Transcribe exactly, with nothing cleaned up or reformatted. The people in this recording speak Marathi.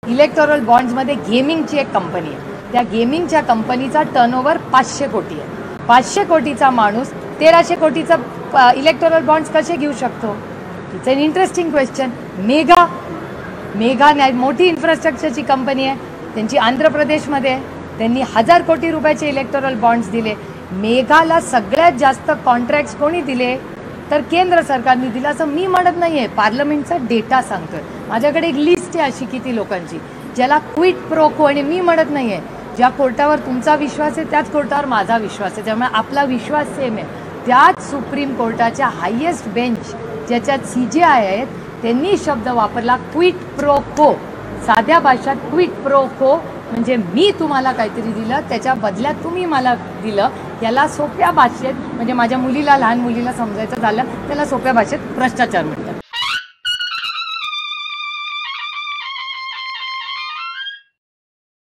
इलेक्टोरल बॉन्ड्समध्ये गेमिंगची एक कंपनी आहे. त्या गेमिंगच्या कंपनीचा टर्नओव्हर पाचशे कोटी आहे. पाचशे कोटीचा माणूस तेराशे कोटीचा इलेक्टोरल बॉन्ड्स कसे घेऊ शकतो? It's an interesting question. Mega mega मोठी इन्फ्रास्ट्रक्चरची कंपनी आहे. त्यांची आंध्र प्रदेशमध्ये आहे. त्यांनी हजार कोटी रुपयाचे इलेक्टोरल बॉन्ड्स दिले. मेघाला सगळ्यात जास्त कॉन्ट्रॅक्ट्स कोणी दिले? तर केंद्र सरकारने दिला असं मी म्हणत नाही आहे, पार्लमेंटचा डेटा सांगतोय. माझ्याकडे एक लिस्ट आहे अशी किती लोकांची ज्याला क्विट प्रो को, आणि मी म्हणत नाही आहे ज्या कोर्टावर तुमचा विश्वास आहे त्याच कोर्टावर माझा विश्वास आहे, त्यामुळे आपला विश्वास सेम आहे. त्याच सुप्रीम कोर्टाच्या हायेस्ट बेंच ज्याच्यात सी जे आय आहेत त्यांनी शब्द वापरला क्विट प्रो को. साध्या भाषेत क्विट प्रो को म्हणजे मी तुम्हाला काहीतरी दिलं त्याच्या बदल्यात तुम्ही मला दिलं. याला सोप्या भाषेत म्हणजे माझ्या मुलीला लहान मुलीला समजायचं झालं त्याला सोप्या भाषेत भ्रष्टाचार म्हणतात.